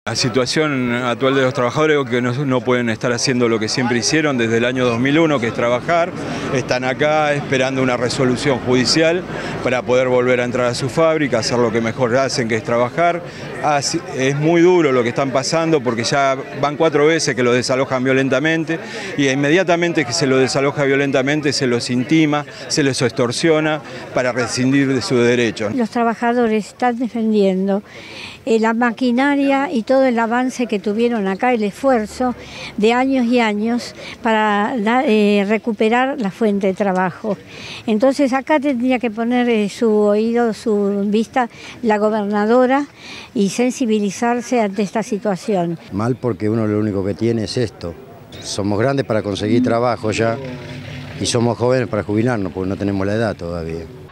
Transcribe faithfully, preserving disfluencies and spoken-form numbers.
La situación actual de los trabajadores es que no, no pueden estar haciendo lo que siempre hicieron desde el año dos mil uno, que es trabajar. Están acá esperando una resolución judicial para poder volver a entrar a su fábrica, hacer lo que mejor hacen, que es trabajar. Así, es muy duro lo que están pasando porque ya van cuatro veces que los desalojan violentamente y inmediatamente que se los desaloja violentamente se los intima, se los extorsiona para rescindir de su derecho. Los trabajadores están defendiendo eh, la maquinaria y todo el avance que tuvieron acá, el esfuerzo de años y años para la, eh, recuperar la fuente de trabajo. Entonces acá tendría que poner eh, su oído, su vista la gobernadora y sensibilizarse ante esta situación. Mal porque uno lo único que tiene es esto. Somos grandes para conseguir trabajo ya y somos jóvenes para jubilarnos porque no tenemos la edad todavía.